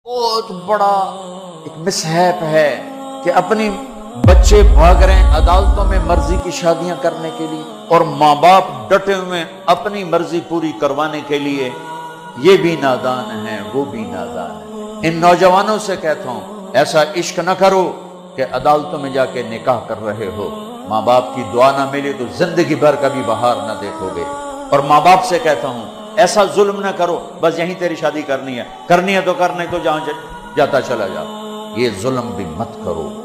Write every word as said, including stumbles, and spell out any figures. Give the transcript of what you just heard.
बहुत बड़ा एक मिसहैप है कि अपनी बच्चे भाग रहे हैं अदालतों में मर्जी की शादियां करने के लिए और माँ बाप डटे हुए अपनी मर्जी पूरी करवाने के लिए। ये भी नादान है, वो भी नादान है। इन नौजवानों से कहता हूं, ऐसा इश्क न करो कि अदालतों में जाके निकाह कर रहे हो, माँ बाप की दुआ ना मिले तो जिंदगी भर कभी बाहर ना देखोगे। और माँ बाप से कहता हूं, ऐसा जुल्म ना करो, बस यहीं तेरी शादी करनी है, करनी है तो करने तो जहां जाता चला जा, ये जुल्म भी मत करो।